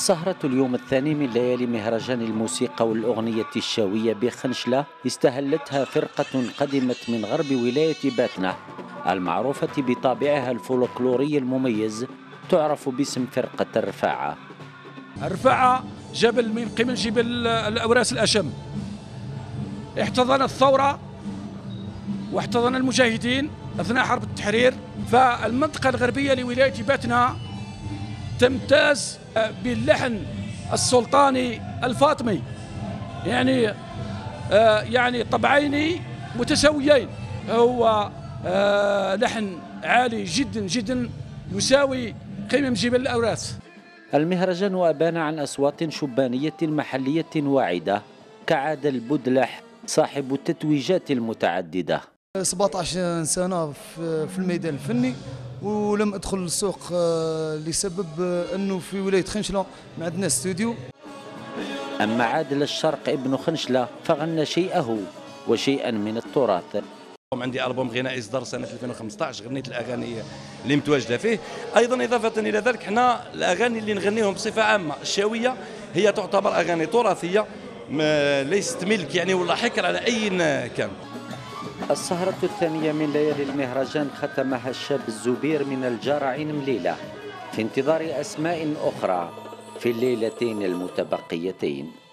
سهرة اليوم الثاني من ليالي مهرجان الموسيقى والأغنية الشاوية بخنشلة استهلتها فرقة قدمت من غرب ولاية باتنة المعروفة بطابعها الفولكلوري المميز، تعرف باسم فرقة الرفاعة. الرفاعة جبل من قمم جبال الأوراس الأشم، احتضن الثورة واحتضن المجاهدين أثناء حرب التحرير. فالمنطقة الغربية لولاية باتنة تمتاز باللحن السلطاني الفاطمي، يعني طبعين متساويين، هو لحن عالي جدا جدا يساوي قمم جبال الأوراس. المهرجان أبان عن أصوات شبانية محلية واعدة كعادة البدلح صاحب التتويجات المتعددة. 17 سنة في الميدان الفني، ولم أدخل السوق لسبب أنه في ولاية خنشلة ما عندنا استوديو. أما عادل الشرق ابن خنشلة فغنى شيئه وشيئا من التراث. عندي ألبوم غنائي إصدار سنة 2015، غنيت الأغاني اللي متواجدة فيه. أيضا إضافة إلى ذلك حنا الأغاني اللي نغنيهم بصفة عامة الشاوية هي تعتبر أغاني تراثية ليست ملك يعني ولا حكر على أي كان. السهرة الثانية من ليالي المهرجان ختمها الشاب الزبير من الجارعين مليلة في انتظار أسماء أخرى في الليلتين المتبقيتين.